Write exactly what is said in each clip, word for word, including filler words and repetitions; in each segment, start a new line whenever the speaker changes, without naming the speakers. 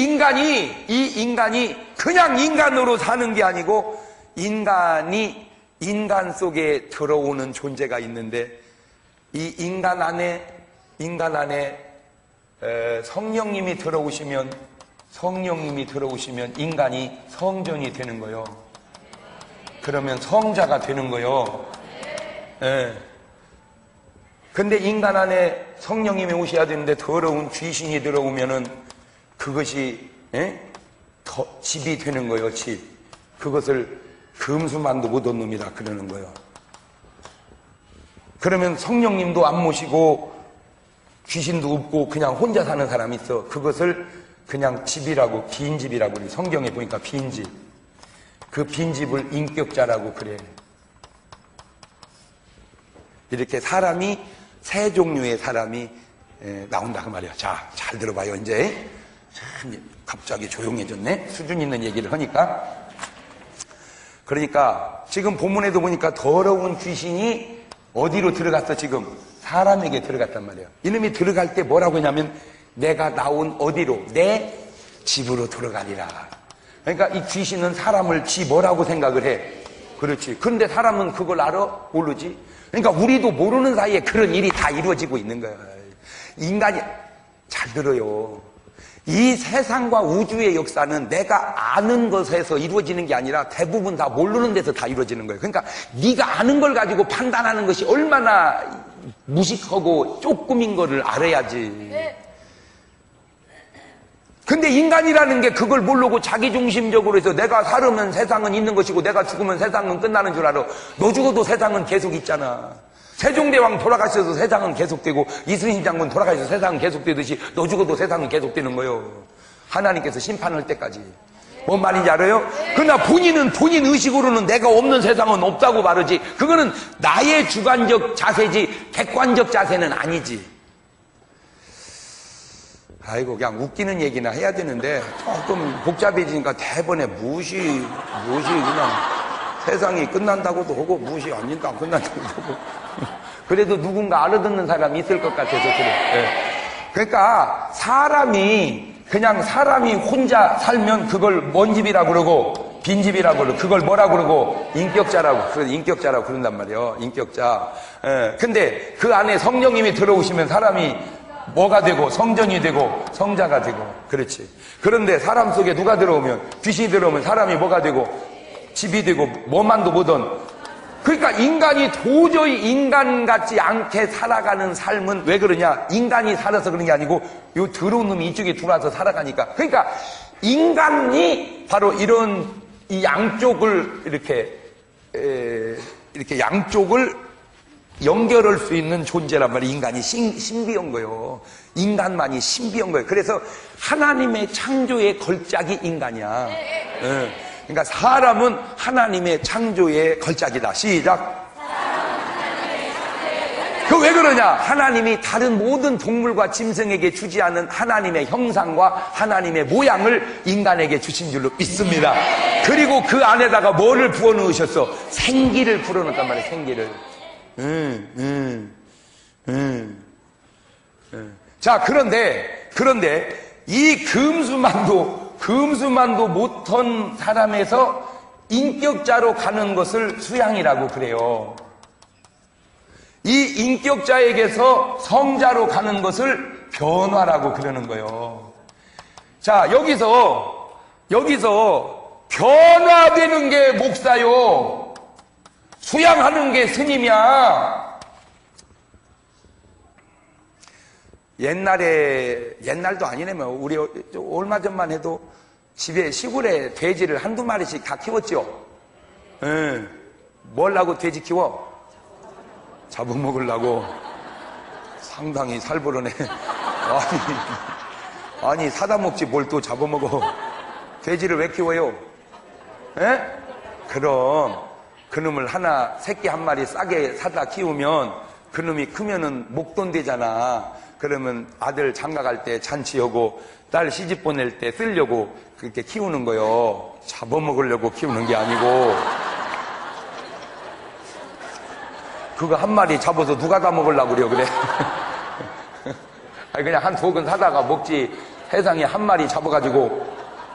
인간이, 이 인간이 그냥 인간으로 사는 게 아니고 인간이 인간 속에 들어오는 존재가 있는데 이 인간 안에, 인간 안에 성령님이 들어오시면, 성령님이 들어오시면 인간이 성전이 되는 거예요. 그러면 성자가 되는 거예요. 예. 근데 인간 안에 성령님이 오셔야 되는데 더러운 귀신이 들어오면은 그것이, 예? 더 집이 되는 거예요, 집. 그것을 금수만도 못 온 놈이라 그러는 거예요. 그러면 성령님도 안 모시고 귀신도 없고 그냥 혼자 사는 사람이 있어. 그것을 그냥 집이라고, 빈집이라고 그래. 성경에 보니까 빈집. 그 빈집을 인격자라고 그래. 이렇게 사람이, 세 종류의 사람이 나온다 그 말이야. 자, 잘 들어봐요. 이제 참 갑자기 조용해졌네. 수준 있는 얘기를 하니까. 그러니까 지금 본문에도 보니까 더러운 귀신이 어디로 들어갔어? 지금 사람에게 들어갔단 말이에요. 이놈이 들어갈 때 뭐라고 했냐면 내가 나온 어디로? 내 집으로 들어가리라. 그러니까 이 귀신은 사람을 지 뭐라고 생각을 해? 그렇지. 그런데 사람은 그걸 알아? 모르지. 그러니까 우리도 모르는 사이에 그런 일이 다 이루어지고 있는 거야. 인간이, 잘 들어요. 이 세상과 우주의 역사는 내가 아는 것에서 이루어지는 게 아니라 대부분 다 모르는 데서 다 이루어지는 거예요. 그러니까 네가 아는 걸 가지고 판단하는 것이 얼마나 무식하고 쪼꾸민 거를 알아야지. 근데 인간이라는 게 그걸 모르고 자기중심적으로 해서 내가 살으면 세상은 있는 것이고 내가 죽으면 세상은 끝나는 줄 알아. 너 죽어도 세상은 계속 있잖아. 세종대왕 돌아가셔서 세상은 계속되고 이순신 장군 돌아가셔서 세상은 계속되듯이 너 죽어도 세상은 계속되는 거예요. 하나님께서 심판할 때까지. 뭔 말인지 알아요? 그러나 본인은 본인 의식으로는 내가 없는 세상은 없다고 말하지. 그거는 나의 주관적 자세지 객관적 자세는 아니지. 아이고 그냥 웃기는 얘기나 해야 되는데 조금 복잡해지니까 대번에 무시 무시 그냥 세상이 끝난다고도 하고 무시 아닌가 끝난다고도 하고 그래도 누군가 알아듣는 사람이 있을 것 같아서 그래. 네. 그러니까 사람이 그냥 사람이 혼자 살면 그걸 뭔 집이라고 그러고 빈집이라고 그러고 그걸 뭐라고 그러고 인격자라고 그래 인격자라고 그런단 말이에요. 인격자. 예. 근데 그 안에 성령님이 들어오시면 사람이 뭐가 되고 성전이 되고 성자가 되고 그렇지. 그런데 사람 속에 누가 들어오면 귀신이 들어오면 사람이 뭐가 되고 집이 되고 뭐만도 보던. 그러니까 인간이 도저히 인간 같지 않게 살아가는 삶은 왜 그러냐? 인간이 살아서 그런 게 아니고 요 더러운 놈이 이쪽에 들어와서 살아가니까. 그러니까 인간이 바로 이런 이 양쪽을 이렇게 에, 이렇게 양쪽을 연결할 수 있는 존재란 말이에요. 인간이 신, 신비한 거예요. 인간만이 신비한 거예요. 그래서 하나님의 창조의 걸작이 인간이야. 네. 그러니까 사람은 하나님의 창조의 걸작이다. 시작. 그 왜 그러냐? 하나님이 다른 모든 동물과 짐승에게 주지 않은 하나님의 형상과 하나님의 모양을 인간에게 주신 줄로 믿습니다. 그리고 그 안에다가 뭐를 부어 넣으셨어? 생기를 불어 넣었단 말이에요. 생기를. 음, 음, 음, 음. 자, 그런데, 그런데, 이 금수만도, 금수만도 못한 사람에서 인격자로 가는 것을 수양이라고 그래요. 이 인격자에게서 성자로 가는 것을 변화라고 그러는 거예요. 자, 여기서, 여기서 변화되는 게 목사요. 수양하는 게 스님이야. 옛날에, 옛날도 아니네요. 우리 얼마 전만 해도 집에 시골에 돼지를 한두 마리씩 다 키웠죠. 예. 뭘 하고 돼지 키워? 잡아먹으려고. 상당히 살벌하네. 아니, 아니, 사다 먹지 뭘 또 잡아먹어. 돼지를 왜 키워요? 예? 그럼, 그놈을 하나, 새끼 한 마리 싸게 사다 키우면 그놈이 크면은 목돈 되잖아. 그러면 아들 장가갈 때 잔치하고 딸 시집 보낼 때 쓰려고 그렇게 키우는 거요. 잡아먹으려고 키우는 게 아니고. 그거 한 마리 잡아서 누가 다 먹으려고 그래요, 그래? 아니, 그냥 한 두 근 사다가 먹지. 세상에 한 마리 잡아가지고.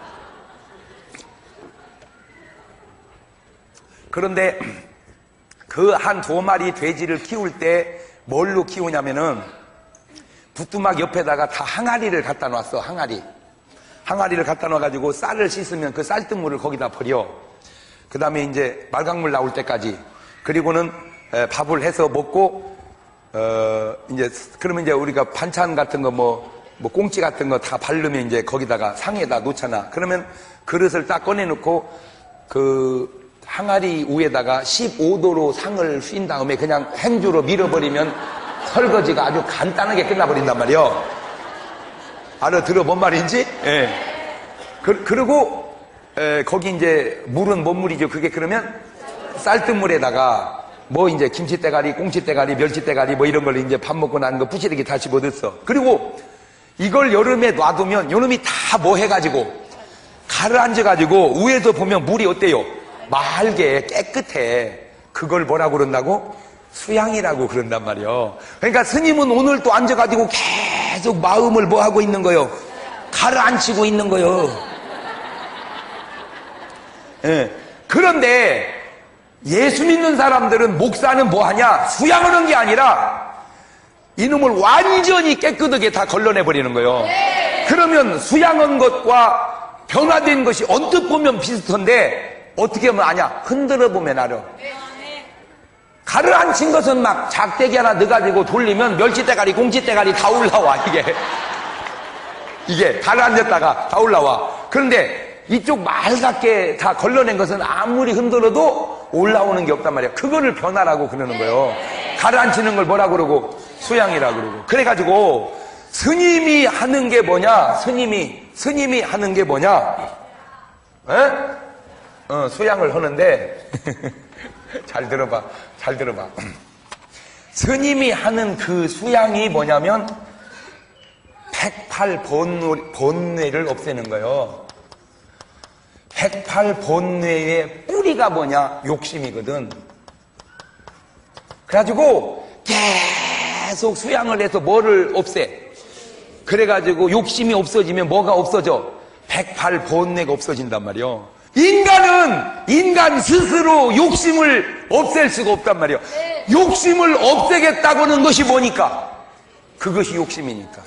그런데 그 한 두 마리 돼지를 키울 때 뭘로 키우냐면은 부뚜막 옆에다가 다 항아리를 갖다 놨어. 항아리 항아리를 갖다 놔가지고 쌀을 씻으면 그 쌀뜨물을 거기다 버려. 그 다음에 이제 말강물 나올 때까지. 그리고는 밥을 해서 먹고 어 이제 그러면 이제 우리가 반찬 같은 거 뭐 뭐 꽁치 같은 거 다 바르면 이제 거기다가 상에다 놓잖아. 그러면 그릇을 딱 꺼내놓고 그 항아리 위에다가 십오 도로 상을 휘인 다음에 그냥 행주로 밀어버리면 설거지가 아주 간단하게 끝나버린단 말이요. 알아들어 뭔 말인지? 예. 그, 그리고 에, 거기 이제 물은 뭔 물이죠? 그게 그러면 쌀뜨물에다가 뭐 이제 김치대가리, 꽁치대가리, 멸치대가리 뭐 이런 걸 이제 밥 먹고 나는 거 부시르기 다 집어넣었어. 그리고 이걸 여름에 놔두면 요놈이 다 뭐 해가지고 가라앉아가지고 위에서 보면 물이 어때요? 맑게 깨끗해. 그걸 뭐라고 그런다고? 수양이라고 그런단 말이요. 그러니까 스님은 오늘 또 앉아가지고 계속 마음을 뭐 하고 있는 거요? 가라앉히고 있는 거요. 예. 그런데 예수 믿는 사람들은 목사는 뭐 하냐? 수양하는 게 아니라 이놈을 완전히 깨끗하게 다 걸러내버리는 거예요. 그러면 수양한 것과 변화된 것이 언뜻 보면 비슷한데 어떻게 하면 아냐? 흔들어 보면 알아. 가르앉힌 것은 막 작대기 하나 넣어가지고 돌리면 멸치대가리, 꽁치대가리 다 올라와. 이게 이게 가르앉았다가 다 올라와. 그런데 이쪽 맑게 다 걸러낸 것은 아무리 흔들어도 올라오는 게 없단 말이야. 그거를 변화라고 그러는 거예요. 가르앉히는 걸 뭐라 그러고? 수양이라 그러고. 그래가지고 스님이 하는 게 뭐냐? 스님이 스님이 하는 게 뭐냐? 에? 어, 수양을 하는데 잘 들어봐, 잘 들어봐. 스님이 하는 그 수양이 뭐냐면 백팔 본뇌, 본뇌를 없애는 거예요. 백팔 본뇌의 뿌리가 뭐냐? 욕심이거든. 그래가지고 계속 수양을 해서 뭐를 없애? 그래가지고 욕심이 없어지면 뭐가 없어져? 백팔 본뇌가 없어진단 말이요. 인간은 인간 스스로 욕심을 없앨 수가 없단 말이요. 욕심을 없애겠다고는 것이 뭐니까? 그것이 욕심이니까.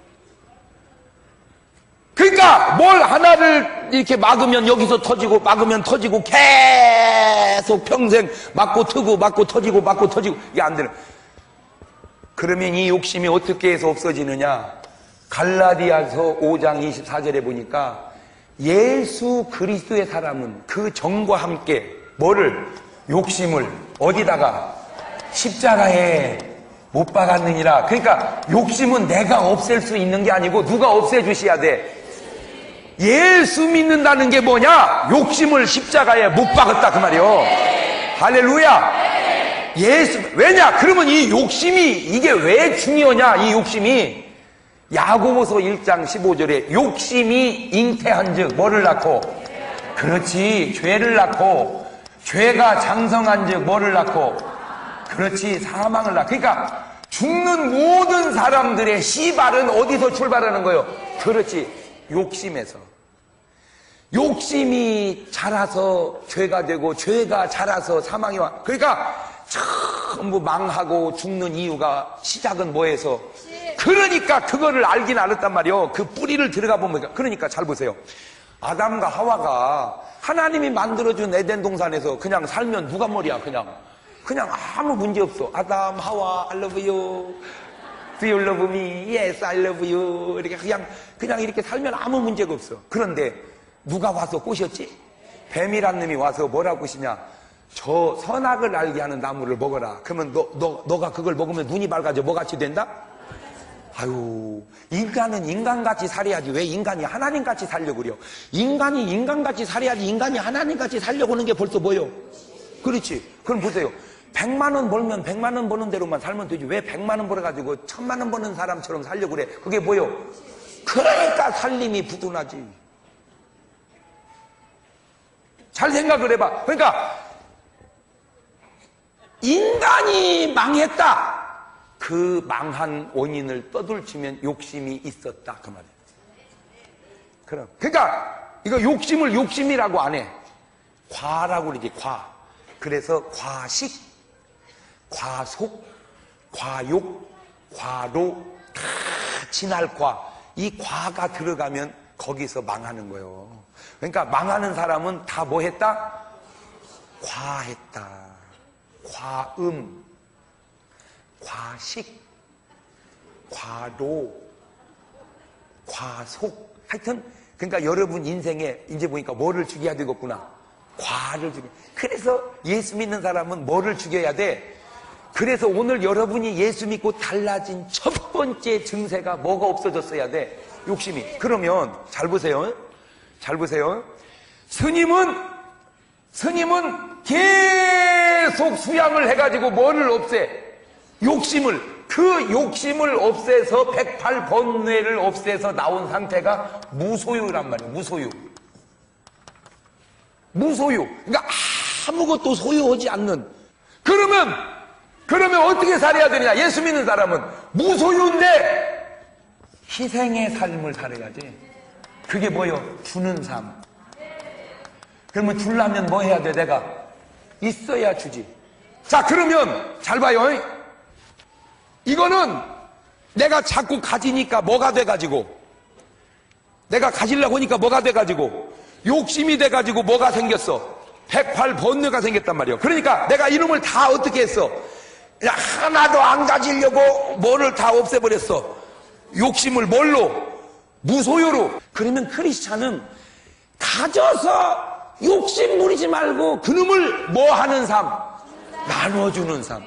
그러니까 뭘 하나를 이렇게 막으면 여기서 터지고 막으면 터지고 계속 평생 막고 트고 막고 터지고 막고 터지고 이게 안 되는. 그러면 이 욕심이 어떻게 해서 없어지느냐? 갈라디아서 오 장 이십사 절에 보니까 예수 그리스도의 사람은 그 정과 함께 뭐를? 욕심을 어디다가? 십자가에 못 박았느니라. 그러니까 욕심은 내가 없앨 수 있는 게 아니고 누가 없애주셔야 돼? 예수 믿는다는 게 뭐냐? 욕심을 십자가에 못 박았다 그 말이요. 할렐루야. 예수. 왜냐? 그러면 이 욕심이 이게 왜 중요하냐? 이 욕심이 야고보서 일 장 십오 절에 욕심이 잉태한 즉 뭐를 낳고? 그렇지, 죄를 낳고. 죄가 장성한 즉 뭐를 낳고? 그렇지, 사망을 낳고. 그러니까 죽는 모든 사람들의 시발은 어디서 출발하는 거예요? 그렇지, 욕심에서. 욕심이 자라서 죄가 되고 죄가 자라서 사망이 와. 그러니까 전부 망하고 죽는 이유가 시작은 뭐에서? 그러니까 그거를 알긴 알았단 말이요. 그 뿌리를 들어가 보면. 그러니까 잘 보세요. 아담과 하와가 하나님이 만들어준 에덴 동산에서 그냥 살면 누가 머리야? 그냥 그냥 아무 문제 없어. 아담, 하와, I love you. Do you love me? Yes, I love you. 이렇게 그냥 그냥 이렇게 살면 아무 문제가 없어. 그런데 누가 와서 꼬셨지? 뱀이란 놈이 와서 뭐라고 꼬시냐? 저 선악을 알게 하는 나무를 먹어라. 그러면 너, 너, 너가 그걸 먹으면 눈이 밝아져 뭐같이 된다? 아유, 인간은 인간같이 살아야지 왜 인간이 하나님같이 살려고 그래요? 인간이 인간같이 살아야지 인간이 하나님같이 살려고 하는 게 벌써 뭐예요? 그렇지. 그럼 보세요. 백만 원 벌면 백만 원 버는 대로만 살면 되지. 왜 백만 원 벌어가지고 천만 원 버는 사람처럼 살려고 그래? 그게 뭐예요? 그러니까 살림이 부둔하지. 잘 생각을 해봐. 그러니까 인간이 망했다. 그 망한 원인을 떠들치면 욕심이 있었다 그 말이에요. 그럼. 그러니까 이거 욕심을 욕심이라고 안 해. 과라고 그러지, 과. 그래서 과식, 과속, 과욕, 과로, 다 진할 과. 이 과가 들어가면 거기서 망하는 거예요. 그러니까 망하는 사람은 다 뭐 했다? 과했다. 과음, 과식, 과로, 과속. 하여튼 그러니까 여러분 인생에 이제 보니까 뭐를 죽여야 되겠구나. 과를 죽여. 그래서 예수 믿는 사람은 뭐를 죽여야 돼? 그래서 오늘 여러분이 예수 믿고 달라진 첫 번째 증세가 뭐가 없어졌어야 돼? 욕심이. 그러면 잘 보세요. 잘 보세요. 스님은 스님은 계속 수양을 해가지고 뭐를 없애? 욕심을. 그 욕심을 없애서 백팔 번뇌를 없애서 나온 상태가 무소유란 말이에요. 무소유. 무소유. 그러니까 아무것도 소유하지 않는. 그러면 그러면 어떻게 살아야 되냐? 예수 믿는 사람은 무소유인데 희생의 삶을 살아야지. 그게 뭐요? 주는 삶. 그러면 주려면 뭐 해야 돼? 내가 있어야 주지. 자, 그러면 잘 봐요. 이거는 내가 자꾸 가지니까 뭐가 돼가지고, 내가 가지려고 하니까 뭐가 돼가지고, 욕심이 돼가지고 뭐가 생겼어? 백팔 번뇌가 생겼단 말이에요. 그러니까 내가 이놈을 다 어떻게 했어? 하나도 안 가지려고 뭐를 다 없애버렸어. 욕심을 뭘로? 무소유로. 그러면 크리스찬은 가져서 욕심 부리지 말고 그놈을 뭐 하는 삶? 나눠주는 삶.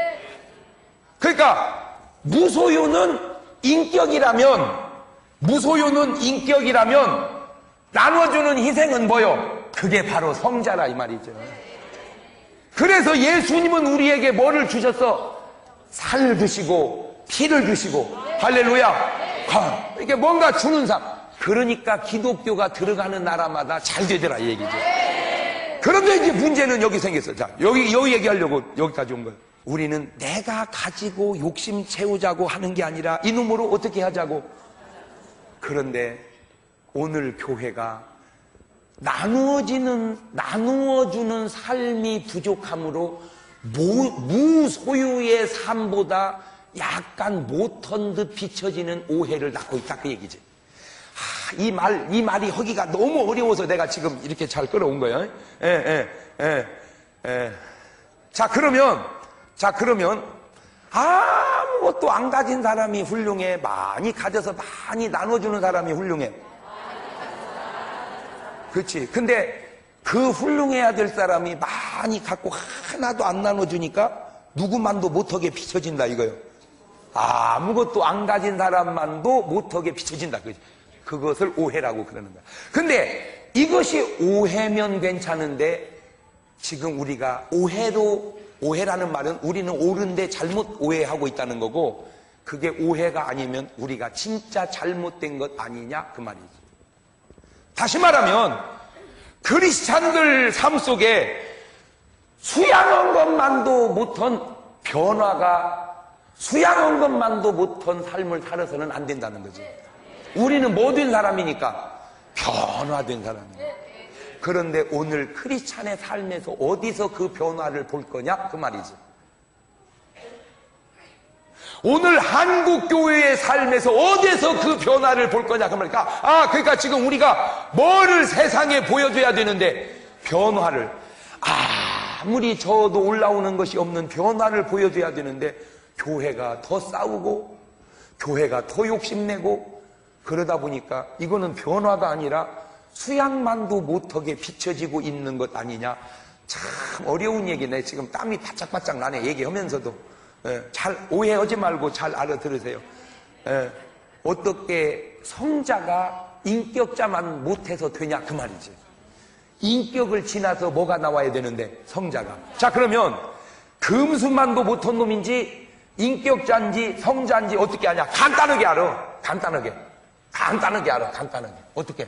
그러니까 무소유는 인격이라면, 무소유는 인격이라면 나눠주는 희생은 뭐요? 그게 바로 성자라 이 말이죠. 그래서 예수님은 우리에게 뭐를 주셨어? 살을 드시고 피를 드시고. 할렐루야. 이게 뭔가 주는 삶. 그러니까 기독교가 들어가는 나라마다 잘 되더라 이 얘기죠. 그런데 이제 문제는 여기 생겼어. 자, 여기 여기 얘기하려고 여기까지 온 거예요. 우리는 내가 가지고 욕심 채우자고 하는 게 아니라 이놈으로 어떻게 하자고. 그런데 오늘 교회가 나누어지는, 나누어주는 삶이 부족함으로 무, 무소유의 삶보다 약간 못한 듯 비춰지는 오해를 낳고 있다 그 얘기지. 아, 이 말, 이 말이 하기가 너무 어려워서 내가 지금 이렇게 잘 끌어온 거예요. 예, 예, 예, 예. 자, 그러면, 자, 그러면 아무것도 안 가진 사람이 훌륭해? 많이 가져서 많이 나눠주는 사람이 훌륭해? 그렇지. 근데 그 훌륭해야 될 사람이 많이 갖고 하나도 안 나눠주니까 누구만도 못하게 비춰진다 이거요. 아무것도 안 가진 사람만도 못하게 비춰진다. 그지? 그것을 오해라고 그러는 거야. 근데 이것이 오해면 괜찮은데 지금 우리가 오해로, 오해라는 말은 우리는 옳은데 잘못 오해하고 있다는 거고, 그게 오해가 아니면 우리가 진짜 잘못된 것 아니냐 그 말이지. 다시 말하면 크리스찬들 삶 속에 수양한 것만도 못한 변화가, 수양한 것만도 못한 삶을 살아서는 안 된다는 거지. 우리는 뭐 된 사람이니까? 변화된 사람이야. 그런데 오늘 크리스찬의 삶에서 어디서 그 변화를 볼 거냐 그 말이지. 오늘 한국교회의 삶에서 어디서 그 변화를 볼 거냐 그 말이니까. 아, 그러니까 지금 우리가 뭐를 세상에 보여줘야 되는데 변화를, 아무리 저도 올라오는 것이 없는 변화를 보여줘야 되는데 교회가 더 싸우고 교회가 더 욕심내고 그러다 보니까 이거는 변화가 아니라 수양만도 못하게 비춰지고 있는 것 아니냐. 참 어려운 얘기네. 지금 땀이 바짝바짝 나네 얘기하면서도. 예, 잘 오해하지 말고 잘 알아들으세요. 예, 어떻게 성자가 인격자만 못해서 되냐 그 말이지. 인격을 지나서 뭐가 나와야 되는데 성자가. 자, 그러면 금수만도 못한 놈인지 인격자인지 성자인지 어떻게 아냐? 간단하게 알아. 간단하게 간단하게 알아. 간단하게. 어떻게?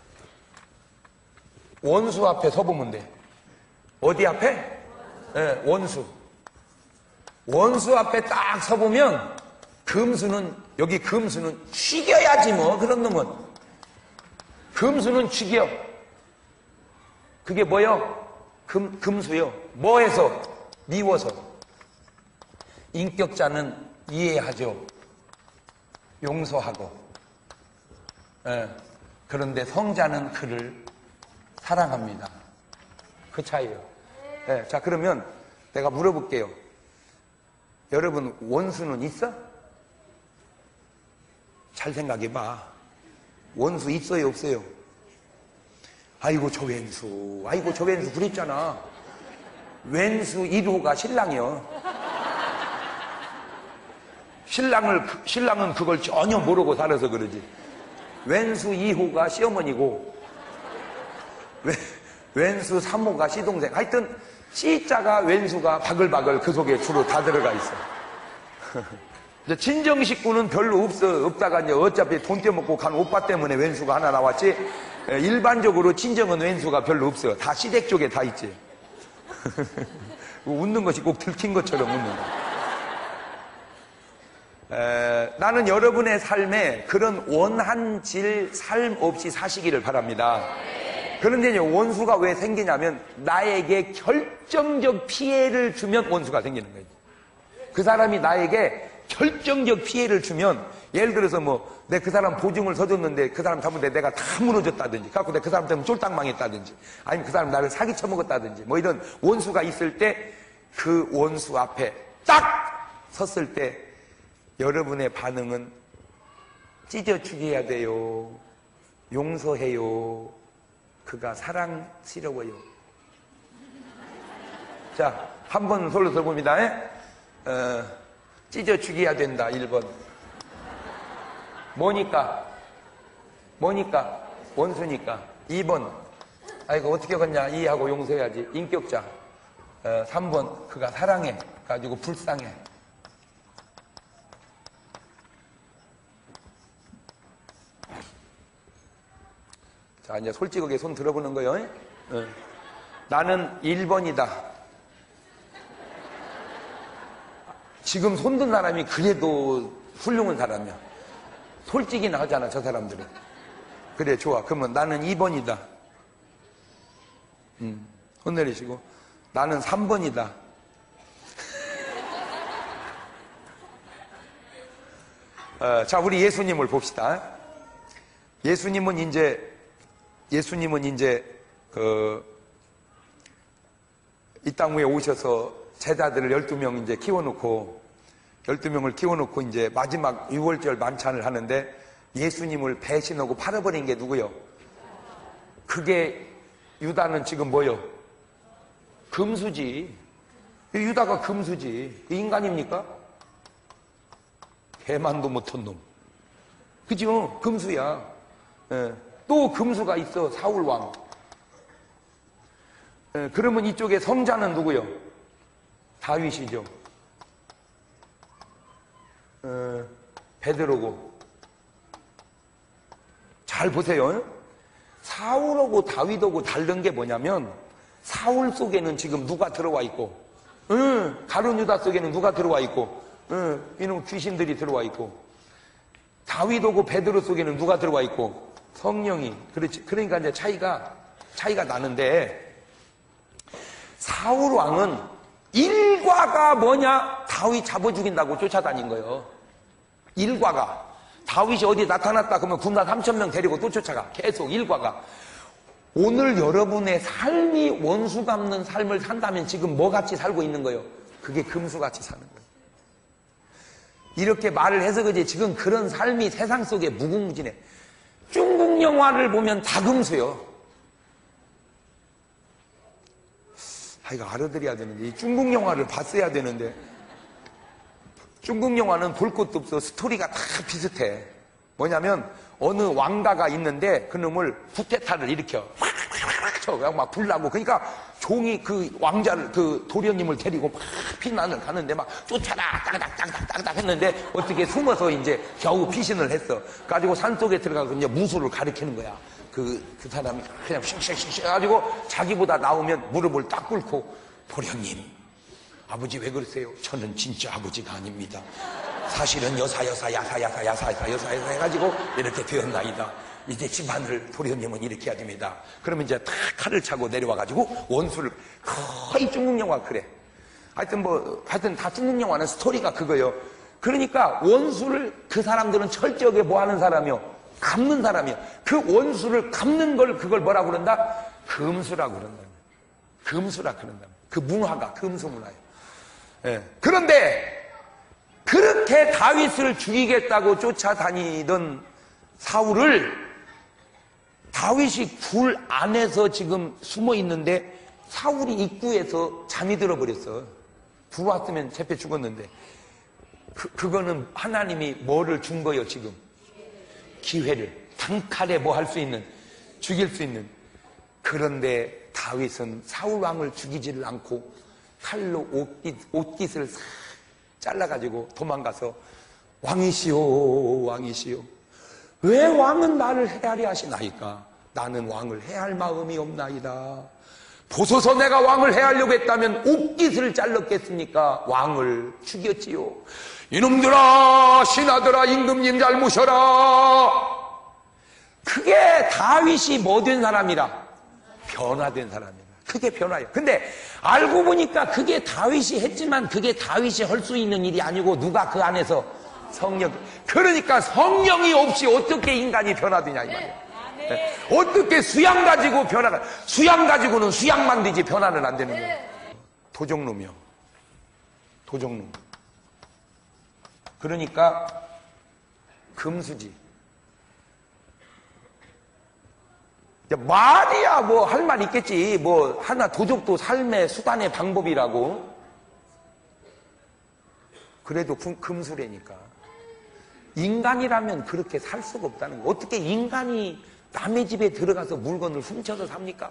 원수 앞에 서보면 돼. 어디 앞에? 예, 원수. 원수 앞에 딱 서보면 금수는, 여기 금수는 죽여야지 뭐 그런 놈은. 금수는 죽여. 그게 뭐요? 금, 금수요. 뭐해서? 미워서. 인격자는 이해하죠. 용서하고. 예. 그런데 성자는 그를 사랑합니다. 그 차이예요. 예. 자, 그러면 내가 물어볼게요. 여러분, 원수는 있어? 잘 생각해봐. 원수 있어요, 없어요? 아이고, 저 왼수. 아이고, 저 왼수. 그랬잖아. 왼수 일 호가 신랑이요. 신랑을, 신랑은 그걸 전혀 모르고 살아서 그러지. 왼수 이 호가 시어머니고, 왼, 왼수 삼 호가 시동생. 하여튼, C자가 왼수가 바글바글 그 속에 주로 다 들어가 있어. 이제 친정 식구는 별로 없어. 없다가 이제 어차피 돈 떼먹고 간 오빠 때문에 왼수가 하나 나왔지. 일반적으로 친정은 왼수가 별로 없어요. 다 시댁 쪽에 다 있지. 웃는 것이 꼭 들킨 것처럼 웃는 거. 에, 나는 여러분의 삶에 그런 원한질 삶 없이 사시기를 바랍니다. 그런데 이제 원수가 왜 생기냐면 나에게 결정적 피해를 주면 원수가 생기는 거예요. 그 사람이 나에게 결정적 피해를 주면, 예를 들어서 뭐 내 그 사람 보증을 서줬는데 그 사람 잡은데 내가 다 무너졌다든지, 갖고 내가 그 사람 때문에 쫄딱 망했다든지, 아니면 그 사람 나를 사기 쳐먹었다든지, 뭐 이런 원수가 있을 때 그 원수 앞에 딱 섰을 때 여러분의 반응은 찢어 죽여야 돼요, 용서해요, 그가 사랑스러워요. 자, 한 번 솔로 써봅니다. 어, 찢어 죽여야 된다. 일 번. 뭐니까? 뭐니까? 원수니까. 이 번. 아이고, 어떻게 걷냐? 이해하고 용서해야지. 인격자. 어, 삼 번. 그가 사랑해. 가지고 불쌍해. 자, 이제 솔직하게 손 들어보는 거예요. 어. 나는 일 번이다. 지금 손든 사람이 그래도 훌륭한 사람이야. 솔직히나 하잖아, 저 사람들은. 그래, 좋아. 그러면 나는 이 번이다. 음, 손 내리시고. 나는 삼 번이다. 어, 자, 우리 예수님을 봅시다. 예수님은 이제, 예수님은 이제, 그, 이 땅 위에 오셔서 제자들을 열두 명 이제 키워놓고, 열두 명을 키워놓고 이제 마지막 유월절 만찬을 하는데 예수님을 배신하고 팔아버린 게 누구요? 그게 유다는 지금 뭐요? 금수지. 유다가 금수지. 인간입니까? 개만도 못한 놈. 그죠? 금수야. 예. 또 금수가 있어. 사울왕. 예. 그러면 이쪽에 성자는 누구요? 다윗이죠. 어, 베드로고. 잘 보세요. 사울하고 다윗하고 다른 게 뭐냐면 사울 속에는 지금 누가 들어와 있고, 응, 가룟 유다 속에는 누가 들어와 있고, 응, 이놈 귀신들이 들어와 있고, 다윗하고 베드로 속에는 누가 들어와 있고, 성령이. 그렇지. 그러니까 이제 차이가 차이가 나는데, 사울 왕은 일과가 뭐냐? 다윗 잡아 죽인다고 쫓아다닌 거예요. 일과가. 다윗이 어디 나타났다 그러면 군사 삼천 명 데리고 또 쫓아가. 계속 일과가. 오늘 여러분의 삶이 원수 갚는 삶을 산다면 지금 뭐 같이 살고 있는 거예요? 그게 금수같이 사는 거예요. 이렇게 말을 해서 그지 지금 그런 삶이 세상 속에 무궁무진해. 중국 영화를 보면 다 금수요. 아, 이거 알아들어야 되는데, 이 중국 영화를 봤어야 되는데, 중국 영화는 볼 것도 없어. 스토리가 다 비슷해. 뭐냐면, 어느 왕가가 있는데, 그 놈을 쿠데타를 일으켜. 그냥 막 불나고. 그러니까, 종이 그 왕자를, 그 도련님을 데리고 막 피난을 가는데, 막 쫓아라! 따그닥, 따그닥, 따그닥 했는데, 어떻게 숨어서 이제 겨우 피신을 했어. 가지고 산속에 들어가서 이제 무술을 가리키는 거야. 그, 그 사람이 그냥 씩씩씩 해가지고 자기보다 나오면 무릎을 딱 꿇고, 도련님, 아버지 왜 그러세요? 저는 진짜 아버지가 아닙니다. 사실은 여사, 여사, 야사, 야사, 야사, 야사, 여사, 여사 해가지고 이렇게 되었나이다. 이제 집안을 도련님은 이렇게 해야 됩니다. 그러면 이제 탁 칼을 차고 내려와가지고 원수를 거의 중국 영화 그래. 하여튼 뭐 하여튼 다 중국 영화는 스토리가 그거요. 그러니까 원수를 그 사람들은 철저하게 뭐 하는 사람이요? 갚는 사람이요. 그 원수를 갚는 걸 그걸 뭐라고 그런다? 금수라고 그런다. 금수라 그런다. 그 문화가 금수 문화예요. 예. 그런데 그렇게 다윗을 죽이겠다고 쫓아다니던 사울을 다윗이 굴 안에서 지금 숨어 있는데 사울이 입구에서 잠이 들어버렸어. 들어왔으면 잡혀 죽었는데 그, 그거는 하나님이 뭐를 준 거예요 지금? 기회를. 단칼에 뭐 할 수 있는, 죽일 수 있는. 그런데 다윗은 사울 왕을 죽이지를 않고 칼로 옷깃, 옷깃을 싹 잘라가지고 도망가서 왕이시오 왕이시오 왜 왕은 나를 해하리 하시나이까? 나는 왕을 해할 마음이 없나이다. 보소서 내가 왕을 해하려고 했다면 옷깃을 잘랐겠습니까? 왕을 죽였지요. 이놈들아 신하들아 임금님 잘 모셔라. 그게 다윗이 뭐 된 사람이라? 변화된 사람이라. 그게 변화예요. 근데 알고 보니까 그게 다윗이 했지만 그게 다윗이 할 수 있는 일이 아니고 누가 그 안에서? 성령. 그러니까 성령이 없이 어떻게 인간이 변화되냐 이 말이에요. 네. 어떻게 수양 가지고 변화가, 수양 가지고는 수양만 되지 변화는 안 되는 거예요. 도적놈이요. 도적놈. 그러니까 금수지. 말이야 뭐 할 말 있겠지. 뭐 하나 도적도 삶의 수단의 방법이라고. 그래도 금수래니까. 인간이라면 그렇게 살 수가 없다는 거예요. 어떻게 인간이 남의 집에 들어가서 물건을 훔쳐서 삽니까?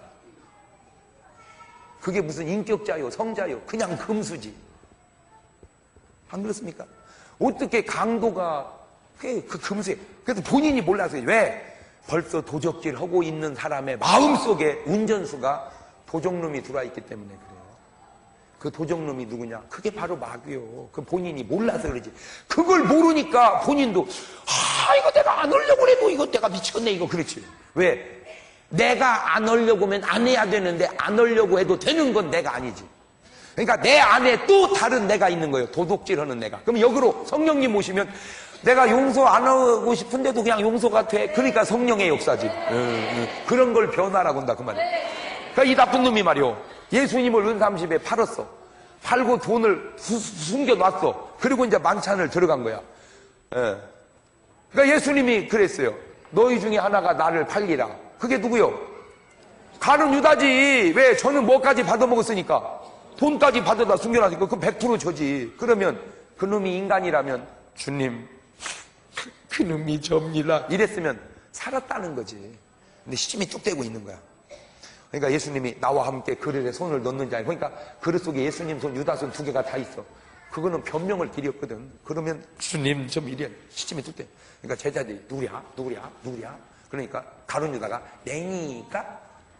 그게 무슨 인격자요 성자요. 그냥 금수지. 안 그렇습니까? 어떻게 강도가 그 금수에. 그래서 본인이 몰라서 왜? 벌써 도적질 하고 있는 사람의 마음속에 운전수가 도적놈이 들어와 있기 때문에 그래요. 그 도적놈이 누구냐? 그게 바로 마귀요. 그 본인이 몰라서 그러지. 그걸 모르니까 본인도 아 이거 내가 안 하려고 해도 이거 내가 미치겠네 이거. 그렇지. 왜? 내가 안 하려고 하면 안 해야 되는데 안 하려고 해도 되는 건 내가 아니지. 그러니까 내 안에 또 다른 내가 있는 거예요. 도둑질하는 내가. 그럼 역으로 성령님 오시면 내가 용서 안 하고 싶은데도 그냥 용서가 돼. 그러니까 성령의 역사지. 음, 음. 그런 걸 변화라고 한다 그 말이야. 그러니까 이 나쁜 놈이 말이요. 예수님을 은삼십에 팔았어. 팔고 돈을 수, 숨겨놨어. 그리고 이제 만찬을 들어간 거야. 예. 그러니까 예수님이 그랬어요. 너희 중에 하나가 나를 팔리라. 그게 누구요? 가룟 유다지. 왜? 저는 뭐까지 받아먹었으니까. 돈까지 받아다 숨겨놨으니까 그럼 백 퍼센트 저지. 그러면 그 놈이 인간이라면 주님 그 놈이 접니다 이랬으면 살았다는 거지. 근데 시침이 뚝 떼고 있는 거야. 그러니까 예수님이 나와 함께 그릇에 손을 넣는 자니, 그러니까 그릇 속에 예수님 손, 유다 손 두 개가 다 있어. 그거는 변명을 드렸거든. 그러면 주님 좀 이래. 시침이 뚝 떼. 그러니까 제자들이 누구야? 누구야? 누구야? 그러니까 가룟 유다가 내니까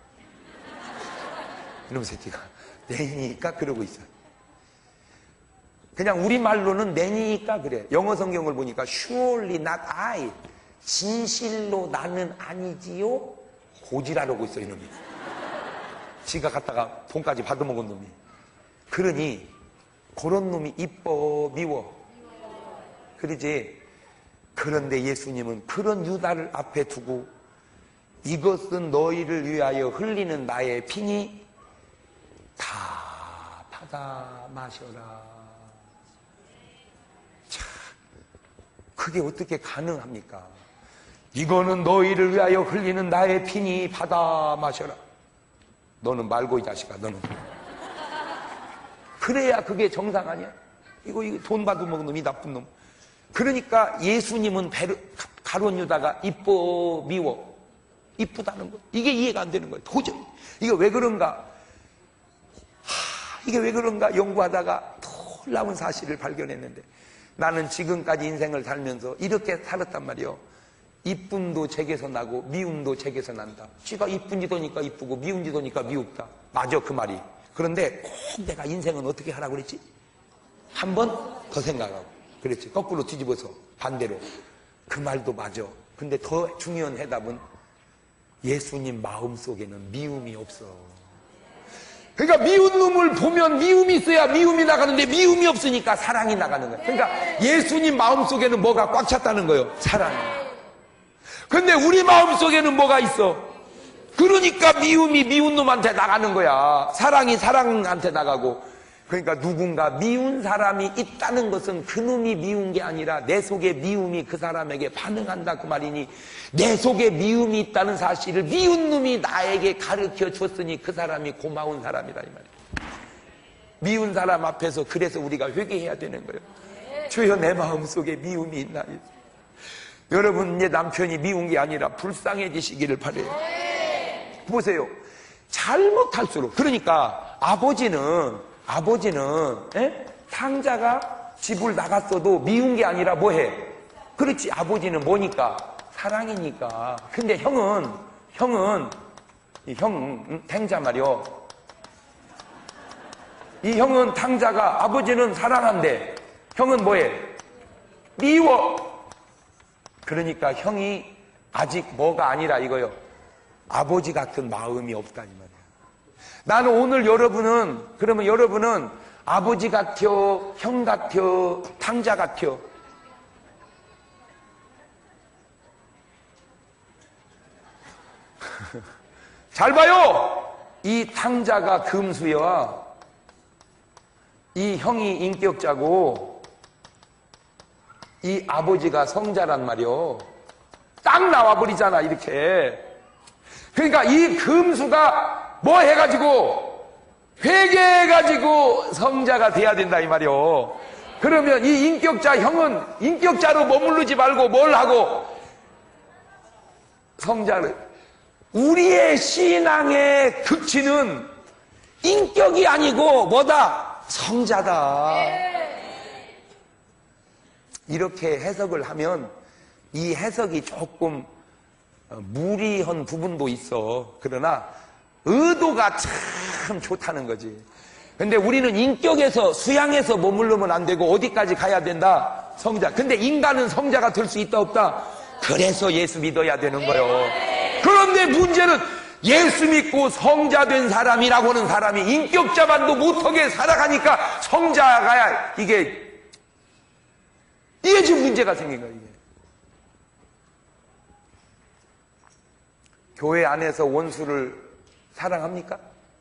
이놈 새끼가 내니까 그러고 있어. 그냥 우리말로는 내니까 그래. 영어 성경을 보니까 surely not I. 진실로 나는 아니지요. 고지라라고 있어 이놈이. 지가 갖다가 돈까지 받아먹은 놈이. 그러니 그런 놈이 이뻐 미워. 그러지. 그런데 예수님은 그런 유다를 앞에 두고 이것은 너희를 위하여 흘리는 나의 피니 다 받아 마셔라. 참, 그게 어떻게 가능합니까? 이거는 너희를 위하여 흘리는 나의 피니 받아 마셔라. 너는 말고 이 자식아 너는. 그래야 그게 정상 아니야? 이거, 이거 돈 받아먹은 놈이 나쁜 놈. 그러니까 예수님은 베르, 가룟 유다가 이뻐 미워. 이쁘다는 거. 이게 이해가 안 되는 거예요. 도저히. 이게 왜 그런가? 하, 이게 왜 그런가? 연구하다가 놀라운 사실을 발견했는데 나는 지금까지 인생을 살면서 이렇게 살았단 말이에요. 이쁨도 제게서 나고 미움도 제게서 난다. 쥐가 이쁜 지도니까 이쁘고 미운 지도니까 미웁다. 맞아 그 말이. 그런데 꼭 내가 인생은 어떻게 하라고 그랬지? 한 번 더 생각하고 그랬지. 거꾸로 뒤집어서 반대로. 그 말도 맞아. 근데 더 중요한 해답은 예수님 마음속에는 미움이 없어. 그러니까 미운 놈을 보면 미움이 있어야 미움이 나가는데 미움이 없으니까 사랑이 나가는 거야. 그러니까 예수님 마음속에는 뭐가 꽉 찼다는 거예요? 사랑이. 근데 우리 마음속에는 뭐가 있어? 그러니까 미움이 미운 놈한테 나가는 거야. 사랑이 사랑한테 나가고. 그러니까 누군가 미운 사람이 있다는 것은 그 놈이 미운 게 아니라 내 속에 미움이 그 사람에게 반응한다 그 말이니, 내 속에 미움이 있다는 사실을 미운 놈이 나에게 가르쳐 줬으니 그 사람이 고마운 사람이다 이 말이야. 미운 사람 앞에서 그래서 우리가 회개해야 되는 거예요. 주여 내 마음속에 미움이 있나요? 여러분, 내 남편이 미운 게 아니라 불쌍해지시기를 바라요. 보세요. 잘못할수록, 그러니까 아버지는 아버지는 에? 상자가 집을 나갔어도 미운 게 아니라 뭐해? 그렇지, 아버지는 뭐니까? 사랑이니까. 근데 형은 형은 이 형 탱자 말이요. 이 형은 탕자가 아버지는 사랑한데 형은 뭐해? 미워. 그러니까 형이 아직 뭐가 아니라 이거요. 아버지 같은 마음이 없다 이 말이야. 나는 오늘 여러분은, 그러면 여러분은 아버지 같여, 형 같여, 탕자 같여? 잘 봐요! 이 탕자가 금수야. 이 형이 인격자고, 이 아버지가 성자란 말이요. 딱 나와버리잖아, 이렇게. 그러니까 이 금수가 뭐 해가지고 회개해가지고 성자가 돼야 된다 이 말이요. 그러면 이 인격자 형은 인격자로 머무르지 말고 뭘 하고 성자를. 우리의 신앙의 극치는 인격이 아니고 뭐다? 성자다. 이렇게 해석을 하면 이 해석이 조금 무리한 부분도 있어. 그러나 의도가 참 좋다는 거지. 근데 우리는 인격에서, 수양에서 머물르면 안 되고 어디까지 가야 된다? 성자. 근데 인간은 성자가 될 수 있다 없다? 그래서 예수 믿어야 되는 거예요. 그런데 문제는 예수 믿고 성자 된 사람이라고 하는 사람이 인격자만도 못하게 살아가니까 성자가 이게 이게 지금 문제가 생긴 거예요. 이게. 교회 안에서 원수를 사랑합니까?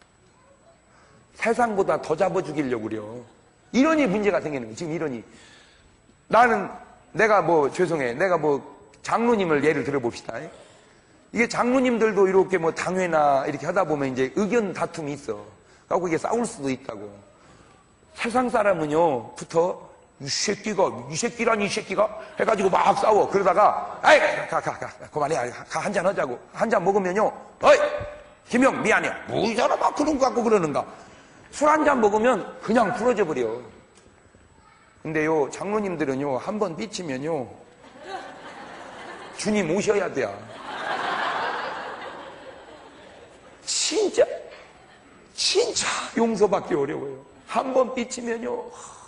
세상보다 더 잡아 죽이려고 그래요. 이러니 문제가 생기는 거예요. 지금 이러니. 나는, 내가 뭐, 죄송해. 내가 뭐, 장로님을 예를 들어봅시다. 이게 장로님들도 이렇게 뭐, 당회나 이렇게 하다 보면 이제 의견 다툼이 있어. 그래갖고 이게 싸울 수도 있다고. 세상 사람은요, 부터, 이 새끼가, 이 새끼란 이 새끼가 해가지고 막 싸워. 그러다가, 아이, 가, 가, 가, 그만해. 가, 한잔 하자고. 한잔 먹으면요, 어이! 김영, 미안해. 뭐, 이 사람 막 그런 거 갖고 그러는가. 술 한 잔 먹으면 그냥 풀어져 버려. 근데요, 장로님들은요, 한 번 삐치면요, 주님 오셔야 돼요. 진짜, 진짜 용서받기 어려워요. 한 번 삐치면요,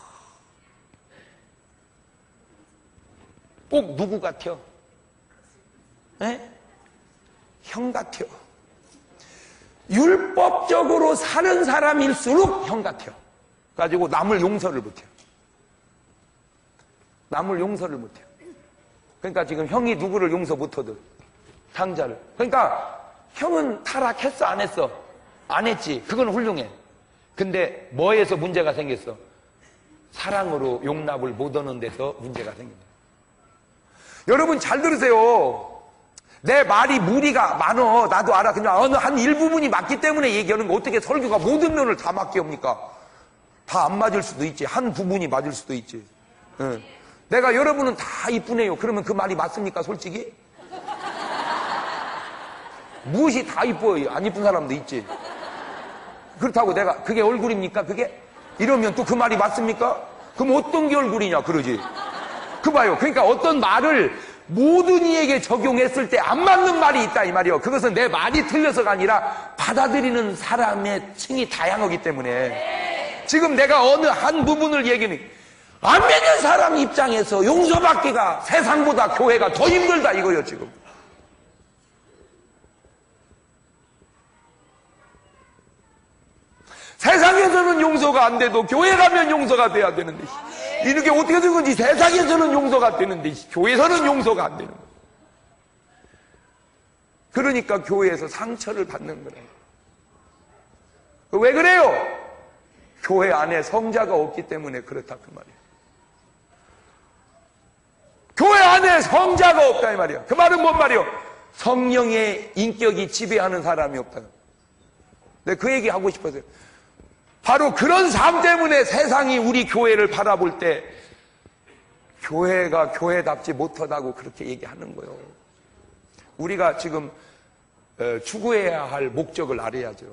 꼭 누구 같아요? 에? 형 같아요. 율법적으로 사는 사람일수록 형 같아요. 가지고 남을 용서를 못해요. 남을 용서를 못해요. 그러니까 지금 형이 누구를 용서 못하든 탕자를. 그러니까 형은 타락했어 안 했어? 안 했지. 그건 훌륭해. 근데 뭐에서 문제가 생겼어? 사랑으로 용납을 못 하는 데서 문제가 생긴다. 여러분 잘 들으세요. 내 말이 무리가 많어. 나도 알아. 그냥 어느 한 일부분이 맞기 때문에 얘기하는 거. 어떻게 설교가 모든 면을 다 맞게 합니까? 다 안 맞을 수도 있지. 한 부분이 맞을 수도 있지. 응. 내가 여러분은 다 이쁘네요. 그러면 그 말이 맞습니까? 솔직히? 무엇이 다 이뻐요? 안 이쁜 사람도 있지. 그렇다고 내가 그게 얼굴입니까? 그게? 이러면 또 그 말이 맞습니까? 그럼 어떤 게 얼굴이냐 그러지. 그 봐요. 그러니까 어떤 말을 모든 이에게 적용했을 때 안 맞는 말이 있다 이 말이요. 그것은 내 말이 틀려서가 아니라 받아들이는 사람의 층이 다양하기 때문에. 지금 내가 어느 한 부분을 얘기는, 안 믿는 사람 입장에서 용서받기가 세상보다 교회가 더 힘들다 이거예요 지금. 세상에서는 용서가 안 돼도 교회 가면 용서가 돼야 되는데 이렇게 어떻게 된 건지 세상에서는 용서가 되는데 교회에서는 용서가 안 되는 거예요. 그러니까 교회에서 상처를 받는 거예요. 왜 그래요? 교회 안에 성자가 없기 때문에 그렇다 그 말이에요. 교회 안에 성자가 없다 이 말이에요. 그 말은 뭔 말이에요? 성령의 인격이 지배하는 사람이 없다. 내가 그 얘기 하고 싶어서요. 바로 그런 삶 때문에 세상이 우리 교회를 바라볼 때 교회가 교회답지 못하다고 그렇게 얘기하는 거예요. 우리가 지금 추구해야 할 목적을 알아야죠.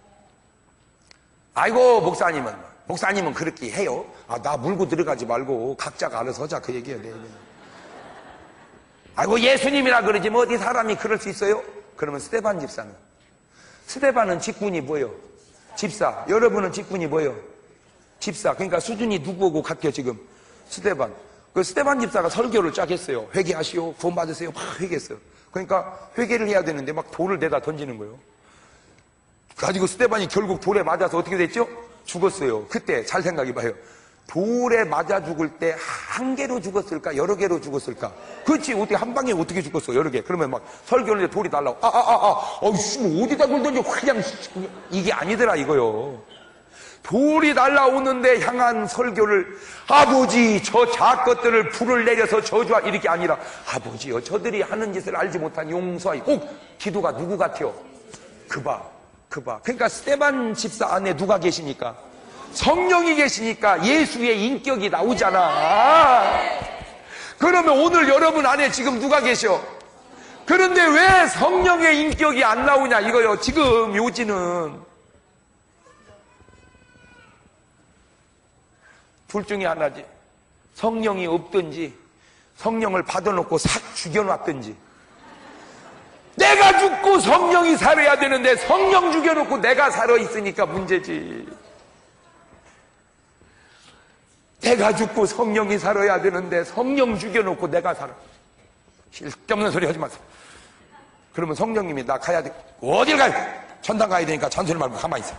아이고 목사님은 목사님은 그렇게 해요. 아, 나 물고 들어가지 말고 각자가 알아서 하자 그 얘기예요. 내 얘기는. 아이고 예수님이라 그러지 뭐 어디 사람이 그럴 수 있어요? 그러면 스데반 집사는 스데반은 직분이 뭐예요? 집사. 여러분은 직분이 뭐예요? 집사. 그러니까 수준이 누구하고 같아요 지금? 스데반. 그 스데반 집사가 설교를 쫙 했어요. 회개하시오, 구원 받으세요. 막 회개했어요. 그러니까 회개를 해야 되는데 막 돌을 내다 던지는 거예요. 가지고 스데반이 결국 돌에 맞아서 어떻게 됐죠? 죽었어요. 그때 잘 생각해봐요. 돌에 맞아 죽을 때 한 개로 죽었을까? 여러 개로 죽었을까? 그렇지. 어떻게 한 방에 어떻게 죽었어? 여러 개. 그러면 막 설교를 했는데 돌이 날라오고 아, 아, 아, 아, 어이씨, 뭐 어디다 돌 던져? 그냥 이게 아니더라 이거요. 돌이 날라오는데 향한 설교를 아버지 저 작것들을 불을 내려서 저주하 이렇게 아니라 아버지요 저들이 하는 짓을 알지 못한 용서하이. 꼭 기도가 누구 같아요? 그봐 그봐. 그러니까 스데반 집사 안에 누가 계시니까? 성령이 계시니까 예수의 인격이 나오잖아. 그러면 오늘 여러분 안에 지금 누가 계셔? 그런데 왜 성령의 인격이 안 나오냐 이거요. 지금 요지는 둘 중에 하나지. 성령이 없든지 성령을 받아놓고 싹 죽여놨든지. 내가 죽고 성령이 살아야 되는데 성령 죽여놓고 내가 살아있으니까 문제지. 내가 죽고 성령이 살아야 되는데 성령 죽여놓고 내가 살아. 쓸데없는 소리 하지 마세요. 그러면 성령님이 나 가야 돼. 어딜 가요? 천당 가야 되니까 잔소리 말고 가만히 있어.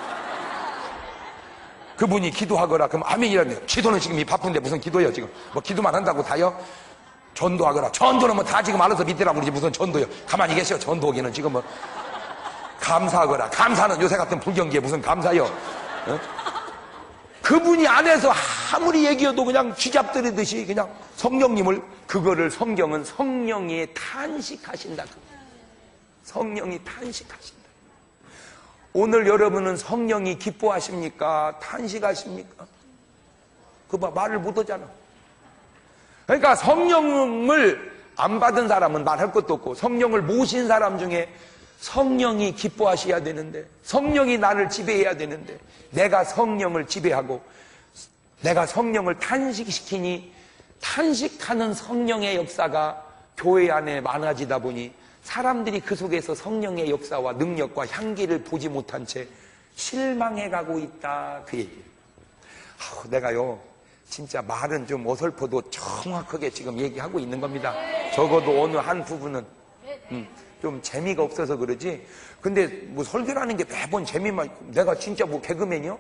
그분이 기도하거라. 그럼 아멘이라네요. 기도는 지금 이 바쁜데 무슨 기도예요 지금. 뭐 기도만 한다고 다요? 전도하거라. 전도는 뭐 다 지금 알아서 믿으라고 그러지 무슨 전도요. 가만히 계셔. 전도하기는 지금 뭐 감사하거라. 감사는 요새 같은 불경기에 무슨 감사요. 어? 그분이 안에서 아무리 얘기해도 그냥 쥐잡들이듯이 그냥 성령님을 그거를 성경은 성령이 탄식하신다. 성령이 탄식하신다. 오늘 여러분은 성령이 기뻐하십니까? 탄식하십니까? 그거 봐 말을 못하잖아. 그러니까 성령을 안 받은 사람은 말할 것도 없고 성령을 모신 사람 중에 성령이 기뻐하셔야 되는데 성령이 나를 지배해야 되는데 내가 성령을 지배하고 내가 성령을 탄식시키니 탄식하는 성령의 역사가 교회 안에 많아지다 보니 사람들이 그 속에서 성령의 역사와 능력과 향기를 보지 못한 채 실망해가고 있다 그 얘기예요. 아우, 내가요 진짜 말은 좀 어설퍼도 정확하게 지금 얘기하고 있는 겁니다. 적어도 어느 한 부분은 음, 좀 재미가 없어서 그러지. 근데 뭐 설교라는 게 매번 재미만. 내가 진짜 뭐 개그맨이요?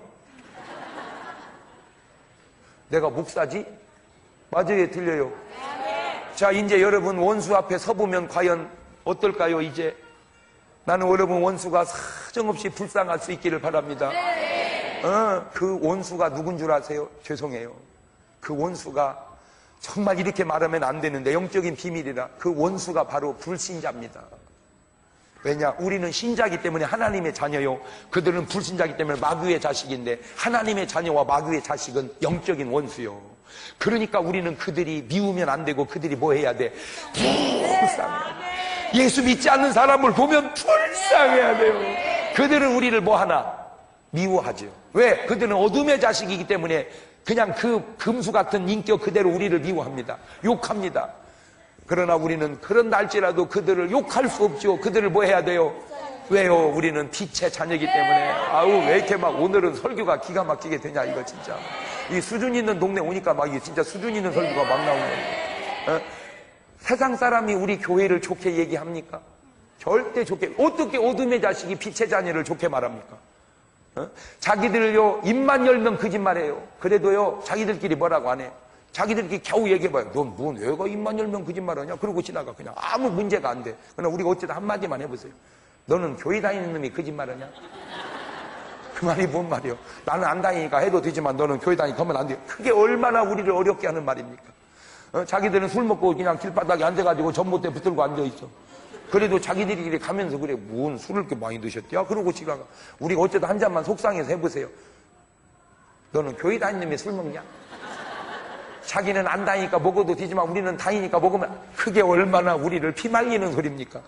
내가 목사지? 맞아요, 들려요. 자, 이제 여러분 원수 앞에 서보면 과연 어떨까요? 이제 나는 여러분 원수가 사정없이 불쌍할 수 있기를 바랍니다. 어, 그 원수가 누군 줄 아세요? 죄송해요. 그 원수가 정말 이렇게 말하면 안 되는데 영적인 비밀이라 그 원수가 바로 불신자입니다. 왜냐? 우리는 신자이기 때문에 하나님의 자녀요. 그들은 불신자이기 때문에 마귀의 자식인데 하나님의 자녀와 마귀의 자식은 영적인 원수요. 그러니까 우리는 그들이 미우면 안 되고 그들이 뭐 해야 돼? 불쌍해야 돼. 예수 믿지 않는 사람을 보면 불쌍해야 돼요. 그들은 우리를 뭐 하나? 미워하죠. 왜? 그들은 어둠의 자식이기 때문에 그냥 그 금수 같은 인격 그대로 우리를 미워합니다. 욕합니다. 그러나 우리는 그런 날지라도 그들을 욕할 수 없죠. 그들을 뭐 해야 돼요? 왜요? 우리는 빛의 자녀이기 때문에. 아우, 왜 이렇게 막 오늘은 설교가 기가 막히게 되냐, 이거 진짜. 이 수준 있는 동네 오니까 막 이게 진짜 수준 있는 설교가 막 나오는 거예요. 어? 세상 사람이 우리 교회를 좋게 얘기합니까? 절대 좋게. 어떻게 어둠의 자식이 빛의 자녀를 좋게 말합니까? 어? 자기들요, 입만 열면 거짓말해요. 그래도요, 자기들끼리 뭐라고 안 해요. 자기들끼리 겨우 얘기해봐요. 넌 뭐, 내가 입만 열면 거짓말하냐? 그러고 지나가. 그냥 아무 문제가 안 돼. 그러나 우리가 어쨌든 한마디만 해보세요. 너는 교회 다니는 놈이 거짓말하냐? 그 말이 뭔 말이요? 나는 안 다니니까 해도 되지만 너는 교회 다니니까 하면 안 돼요. 그게 얼마나 우리를 어렵게 하는 말입니까? 어? 자기들은 술 먹고 그냥 길바닥에 앉아가지고 전봇대 붙들고 앉아있어. 그래도 자기들끼리 가면서 그래. 뭔 술을 이렇게 많이 드셨대요? 그러고 지나가. 우리가 어쨌든 한 잔만 속상해서 해보세요. 너는 교회 다니는 놈이 술 먹냐? 자기는 안 다니니까 먹어도 되지만 우리는 다니니까 먹으면 그게 얼마나 우리를 피말리는 소리입니까?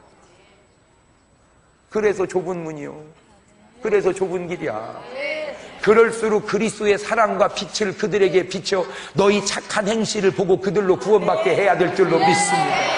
그래서 좁은 문이요. 그래서 좁은 길이야. 그럴수록 그리스도의 사랑과 빛을 그들에게 비춰 너희 착한 행실을 보고 그들로 구원받게 해야 될 줄로 믿습니다.